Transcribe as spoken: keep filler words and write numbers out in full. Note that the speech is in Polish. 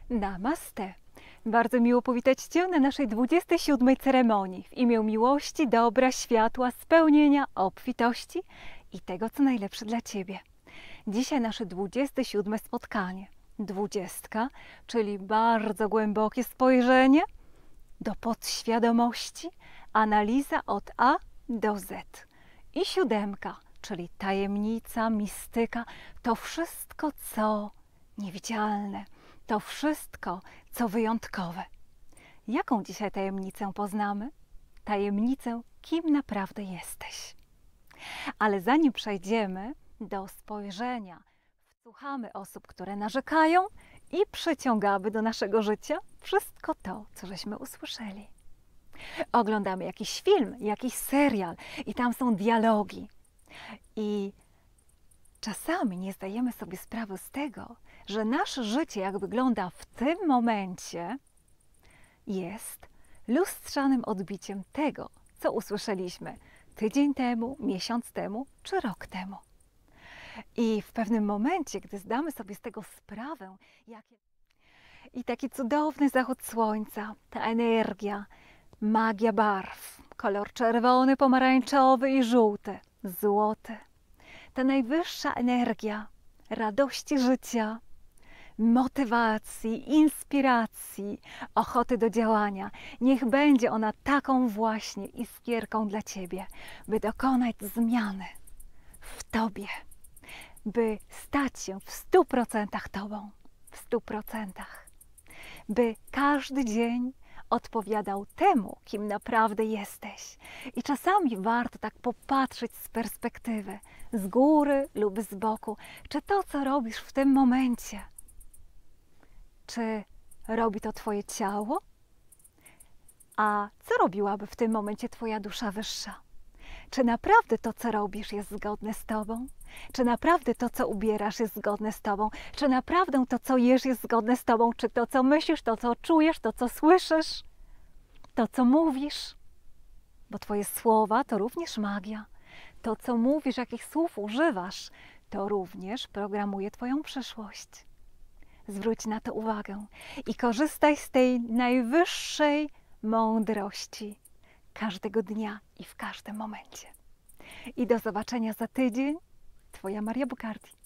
Namaste. Bardzo miło powitać Cię na naszej dwudziestej siódmej ceremonii w imię miłości, dobra, światła, spełnienia, obfitości i tego, co najlepsze dla Ciebie. Dzisiaj nasze dwudzieste siódme spotkanie. Dwudziestka, czyli bardzo głębokie spojrzenie do podświadomości, analiza od A do Z. I siódemka, czyli tajemnica, mistyka, to wszystko, co niewidzialne, to wszystko, co wyjątkowe. Jaką dzisiaj tajemnicę poznamy? Tajemnicę, kim naprawdę jesteś. Ale zanim przejdziemy do spojrzenia, wsłuchamy osób, które narzekają i przyciągamy do naszego życia wszystko to, co żeśmy usłyszeli. Oglądamy jakiś film, jakiś serial i tam są dialogi. I czasami nie zdajemy sobie sprawy z tego, że nasze życie, jak wygląda w tym momencie, jest lustrzanym odbiciem tego, co usłyszeliśmy tydzień temu, miesiąc temu czy rok temu. I w pewnym momencie, gdy zdamy sobie z tego sprawę, jakie... i taki cudowny zachód słońca, ta energia, magia barw, kolor czerwony, pomarańczowy i żółty, złoty, ta najwyższa energia radości życia, motywacji, inspiracji, ochoty do działania. Niech będzie ona taką właśnie iskierką dla Ciebie, by dokonać zmiany w Tobie, by stać się w stu procentach Tobą, w stu procentach, by każdy dzień odpowiadał temu, kim naprawdę jesteś. I czasami warto tak popatrzeć z perspektywy, z góry lub z boku, czy to, co robisz w tym momencie, czy robi to Twoje ciało? A co robiłaby w tym momencie Twoja dusza wyższa? Czy naprawdę to, co robisz, jest zgodne z Tobą? Czy naprawdę to, co ubierasz, jest zgodne z Tobą? Czy naprawdę to, co jesz, jest zgodne z Tobą? Czy to, co myślisz, to, co czujesz, to, co słyszysz, to, co mówisz? Bo Twoje słowa to również magia. To, co mówisz, jakich słów używasz, to również programuje Twoją przyszłość. Zwróć na to uwagę i korzystaj z tej najwyższej mądrości każdego dnia i w każdym momencie. I do zobaczenia za tydzień. Twoja Maria Bukardi.